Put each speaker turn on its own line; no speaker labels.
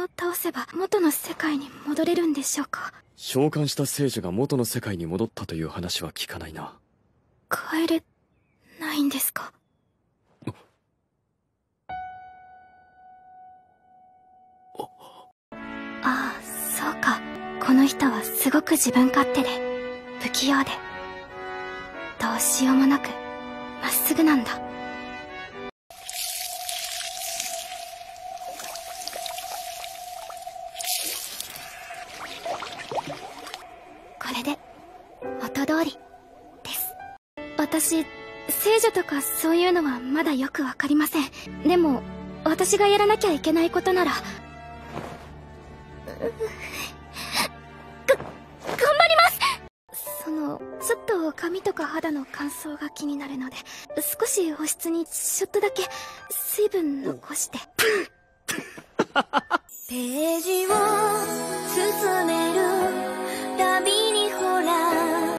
を倒せば元の世界に戻れるんでしょうか？
召喚した聖女が元の世界に戻ったという話は聞かないな。
帰れないんですか？ああ、そうか。この人はすごく自分勝手で不器用でどうしようもなくまっすぐなんだ。これで元通りです。私、聖女とかそういうのはまだよくわかりません。でも私がやらなきゃいけないことなら頑張ります。ちょっと髪とか肌の乾燥が気になるので、少し保湿にちょっとだけ水分残して。ページ